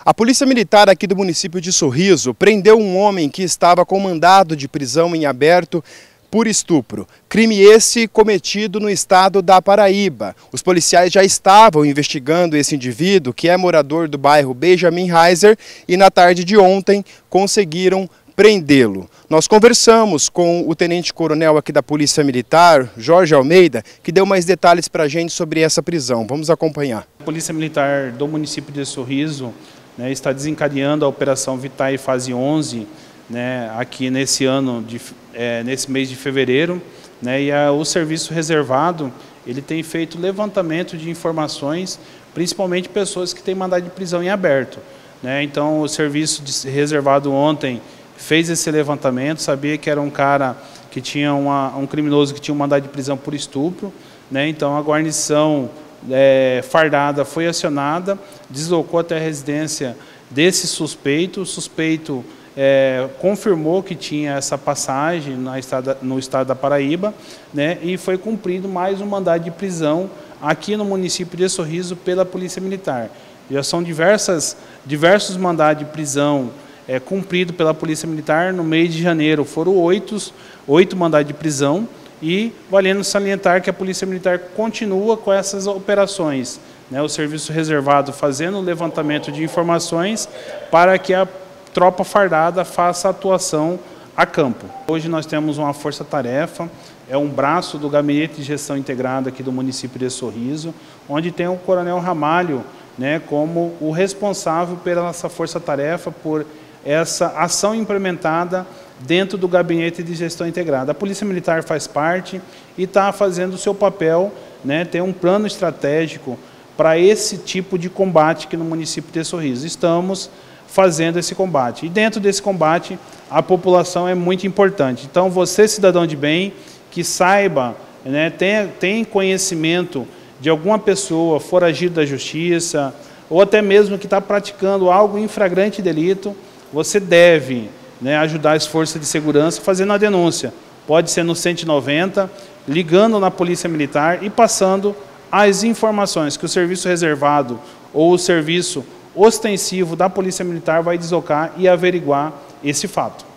A Polícia Militar aqui do município de Sorriso prendeu um homem que estava com mandado de prisão em aberto por estupro. Crime esse cometido no estado da Paraíba. Os policiais já estavam investigando esse indivíduo, que é morador do bairro Benjamin Heiser, e na tarde de ontem conseguiram prendê-lo. Nós conversamos com o tenente-coronel aqui da Polícia Militar, Jorge Almeida, que deu mais detalhes para a gente sobre essa prisão. Vamos acompanhar. A Polícia Militar do município de Sorriso está desencadeando a Operação Vitae Fase 11, aqui nesse ano, nesse mês de fevereiro, e o serviço reservado ele tem feito levantamento de informações, principalmente pessoas que têm mandado de prisão em aberto. Então, o serviço reservado ontem fez esse levantamento, sabia que era um cara que tinha um criminoso que tinha um mandado de prisão por estupro, então a guarnição fardada foi acionada, deslocou até a residência desse suspeito. O suspeito confirmou que tinha essa passagem no estado da Paraíba, e foi cumprido mais um mandado de prisão aqui no município de Sorriso pela Polícia Militar. Já são diversos mandados de prisão cumpridos pela Polícia Militar. No mês de janeiro foram oito mandados de prisão, e valendo salientar que a Polícia Militar continua com essas operações, o serviço reservado fazendo o levantamento de informações para que a tropa fardada faça atuação a campo. Hoje nós temos uma força-tarefa, é um braço do Gabinete de Gestão Integrada aqui do município de Sorriso, onde tem o Coronel Ramalho como o responsável pela essa força-tarefa, por essa ação implementada dentro do Gabinete de Gestão Integrada. A Polícia Militar faz parte e está fazendo o seu papel, tem um plano estratégico para esse tipo de combate aqui no município de Sorriso. Estamos fazendo esse combate. E dentro desse combate, a muito importante. Então, você, cidadão de bem, que saiba, tem conhecimento de alguma pessoa foragida da justiça, ou até mesmo que está praticando algo em flagrante delito, você deve ajudar as forças de segurança fazendo a denúncia. Pode ser no 190, ligando na Polícia Militar e passando as informações que o serviço reservado ou o serviço ostensivo da Polícia Militar vai deslocar e averiguar esse fato.